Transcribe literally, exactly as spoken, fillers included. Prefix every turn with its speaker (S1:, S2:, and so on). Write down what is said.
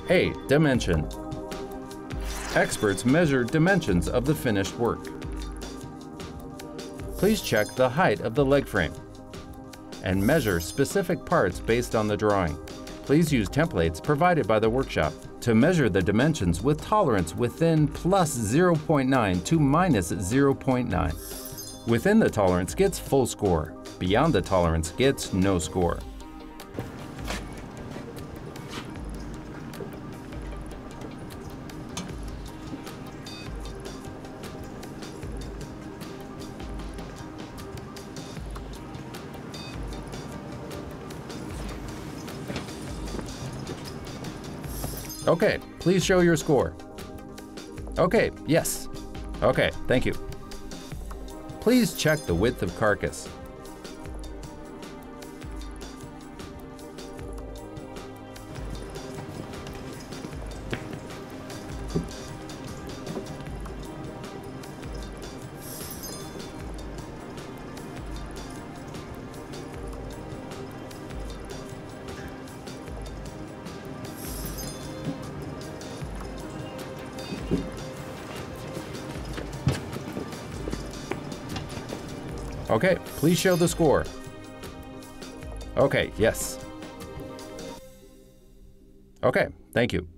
S1: A. Dimension. Experts measure dimensions of the finished work. Please check the height of the leg frame and measure specific parts based on the drawing. Please use templates provided by the workshop to measure the dimensions with tolerance within plus zero point nine to minus zero point nine. Within the tolerance gets full score. Beyond the tolerance gets no score. Okay, please show your score. Okay, yes. Okay, thank you. Please check the width of carcass. Okay, please show the score. Okay, yes. Okay, thank you.